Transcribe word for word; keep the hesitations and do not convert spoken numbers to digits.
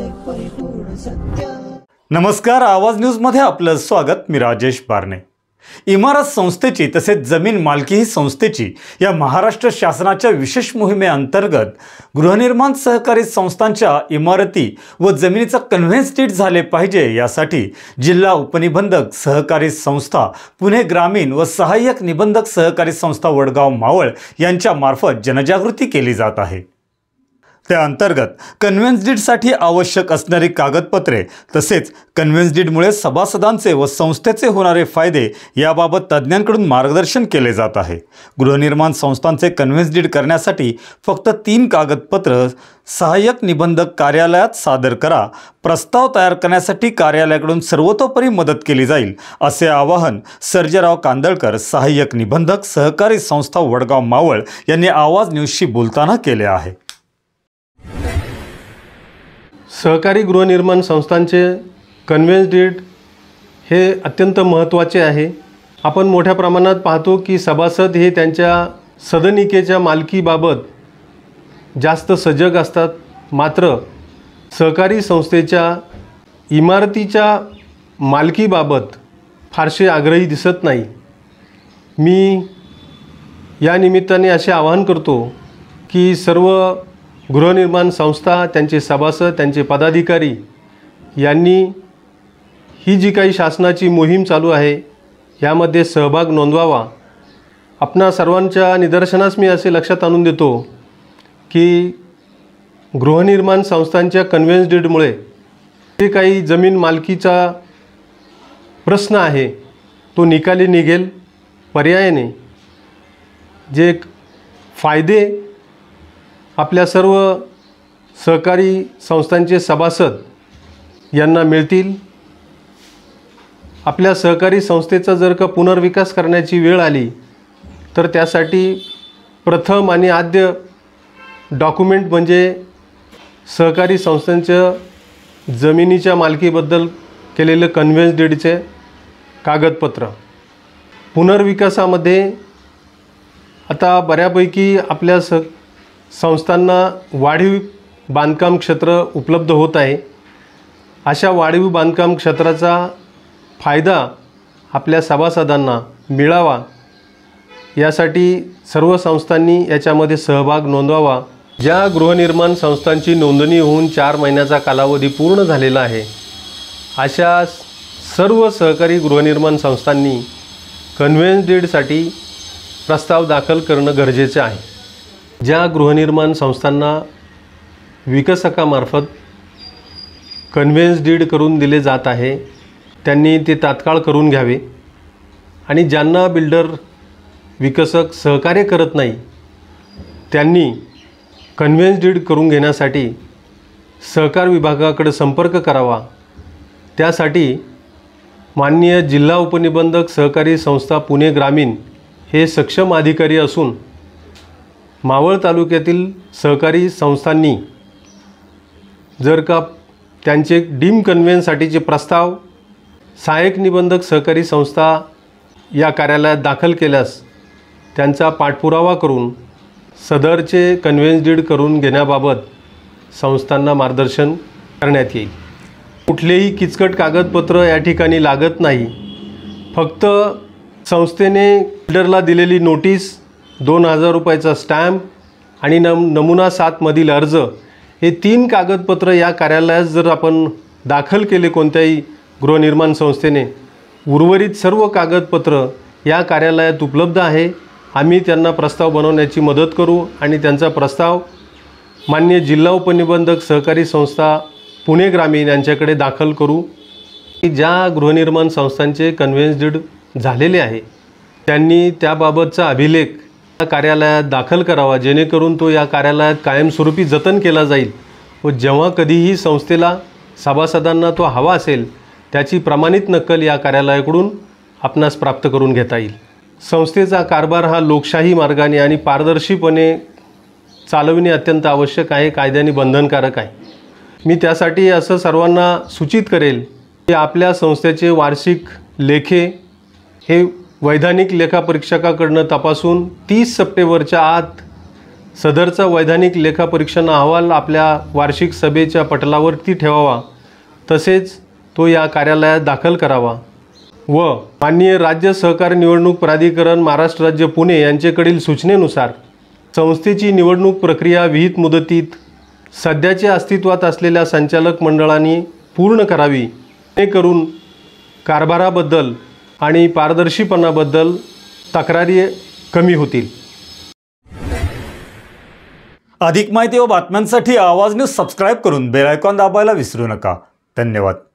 सत्याचे परिपूर्ण सत्य। नमस्कार, आवाज न्यूज मध्ये आपलं स्वागत। मी राजेश बारणे। इमारत संस्थेची तसेच जमीन मालकी ही संस्थेची या महाराष्ट्र शासनाच्या विशेष मोहिमेअंतर्गत गृहनिर्माण सहकारी संस्थांच्या इमारती व जमिनीचा कन्व्हेन्स डीड झाले पाहिजे यासाठी जिल्हा उपनिबंधक सहकारी संस्था पुणे ग्रामीण व सहाय्यक निबंधक सहकारी संस्था वडगाव मावळ यांच्या मार्फत जनजागृती केली जात आहे। त्या अंतर्गत कन्व्हेन्स डीडसाठी आवश्यक असणारी कागदपत्रे तसेच कन्व्हेन्स डीडमुळे सभासदांचे व संस्थेचे होणारे फायदे याबाबत तज्ज्ञांकडून मार्गदर्शन केले जात आहे। गृहनिर्माण संस्थांचे कन्व्हेन्स डीड करण्यासाठी फक्त तीन कागदपत्र सहाय्यक निबंधक कार्यालयात सादर करा। प्रस्ताव तयार करण्यासाठी कार्यालयाकडून सर्वतोपरी मदत केली जाईल असे आवाहन सर्जेराव कांदळकर सहाय्यक निबंधक सहकारी संस्था वडगाव मावळ यांनी आवाज न्यूजशी बोलताना केले आहे। सहकारी गृहनिर्माण संस्थांचे कन्व्हेन्स डीड हे अत्यंत महत्त्वाचे आहे। आपण मोठ्या प्रमाणात पाहतो की सभासद हे त्यांच्या सदनिकेच्या मालकीबाबत जास्त सजग असतात, मात्र सहकारी संस्थेच्या इमारतीच्या मालकीबाबत फारसे आग्रही दिसत नाही। मी या निमित्ताने असे आवाहन करतो की सर्व गृहनिर्माण संस्था, त्यांचे सभासद, त्यांचे पदाधिकारी यांनी ही जी काही शासनाची मोहीम चालू आहे यामध्ये सहभाग नोंदवावा। आपणा सर्वांच्या निदर्शनास मी असे लक्षात आणून देतो की गृहनिर्माण संस्थांच्या कन्व्हेन्स डीडमुळे जे काही जमीन मालकीचा प्रश्न आहे तो निकाली निघेल। पर्यायाने जे फायदे आपल्या सर्व सहकारी संस्थांचे सभासद यांना मिळतील। आपल्या सहकारी संस्थेचा जर का पुनर्विकास करण्याची वेळ आली तर त्यासाठी प्रथम आणि आद्य डॉक्युमेंट म्हणजे सहकारी संस्थांच्या जमिनीच्या मालकीबद्दल केलेले कन्व्हेन्स डीडचे कागदपत्र। पुनर्विकासामध्ये आता बऱ्यापैकी आपल्या स संस्थांना वाढीव बांधकाम क्षेत्र उपलब्ध होत आहे। अशा वाढीव बांधकाम क्षेत्राचा फायदा आपल्या सभासदांना मिळावा यासाठी सर्व संस्थांनी याच्यामध्ये सहभाग नोंदवावा। ज्या गृहनिर्माण संस्थांची नोंदणी होऊन चार महिन्याचा कालावधी पूर्ण झालेला आहे अशा सर्व सहकारी गृहनिर्माण संस्थांनी कन्व्हेन्स डीडसाठी प्रस्ताव दाखल करणं गरजेचे आहे। ज्या गृहनिर्माण संस्थांना विकसकामार्फत कन्व्हेन्स डीड करून दिले जात आहे त्यांनी ते तात्काळ करून घ्यावे आणि ज्यांना बिल्डर विकसक सहकार्य करत नाही त्यांनी कन्व्हेन्स डीड करून घेण्यासाठी सहकार विभागाकडे संपर्क करावा। त्यासाठी माननीय जिल्हा उपनिबंधक सहकारी संस्था पुणे ग्रामीण हे सक्षम अधिकारी असून मावळ तालुक्यातील सहकारी संस्थांनी जर का त्यांचे डीम कन्व्हेन्ससाठीचे प्रस्ताव सहाय्यक निबंधक सहकारी संस्था या कार्यालयात दाखल केल्यास त्यांचा पाठपुरावा करून सदरचे कन्व्हेन्स डीड करून घेण्याबाबत संस्थांना मार्गदर्शन करण्यात येईल। कुठलेही किचकट कागदपत्र या ठिकाणी लागत नाही। फक्त संस्थेने बिल्डरला दिलेली नोटीस, दोन हजार रुपयाचा स्टॅम्प आणि नम नमुना सातमधील अर्ज हे तीन कागदपत्र या कार्यालयात जर आपण दाखल केले कोणत्याही गृहनिर्माण संस्थेने, उर्वरित सर्व कागदपत्र या कार्यालयात उपलब्ध आहे। आम्ही त्यांना प्रस्ताव बनवण्याची मदत करू आणि त्यांचा प्रस्ताव माननीय जिल्हा उपनिबंधक सहकारी संस्था पुणे ग्रामीण यांच्याकडे दाखल करू। ज्या गृहनिर्माण संस्थांचे कन्व्हेन्स डीड झालेले आहे त्यांनी त्याबाबतचा अभिलेख कार्यालयात दाखल करावा, जेणेकरून तो या कार्यालयात कायमस्वरूपी जतन केला जाईल व जेव्हा कधीही संस्थेला सभासदांना तो हवा असेल त्याची प्रमाणित नक्कल या कार्यालयाकडून आपणास प्राप्त करून घेता येईल। संस्थेचा कारभार हा लोकशाही मार्गाने आणि पारदर्शीपणे चालविणे अत्यंत आवश्यक आहे, कायद्याने बंधनकारक आहे। मी त्यासाठी असं सर्वांना सूचित करेल की आपल्या संस्थेचे वार्षिक लेखे हे वैधानिक लेखापरीक्षकाकडून तपासून तीस सप्टेंबरच्या आत सदरचा वैधानिक लेखापरीक्षण अहवाल आपल्या वार्षिक सभेच्या पटलावरती ठेवावा, तसेच तो या कार्यालयात दाखल करावा व माननीय राज्य सहकारी निवडणूक प्राधिकरण महाराष्ट्र राज्य पुणे यांच्याकडील सूचनेनुसार संस्थेची निवडणूक प्रक्रिया विहित मुदतीत सध्याच्या अस्तित्वात असलेल्या संचालक मंडळांनी पूर्ण करावी, जेणेकरून कारभाराबद्दल आणि पारदर्शीपणाबद्दल तक्रारी कमी होतील. अधिक माहिती व बातम्यांसाठी आवाज न्यूज सबस्क्राईब करून बेल आयकॉन दाबायला विसरू नका. धन्यवाद.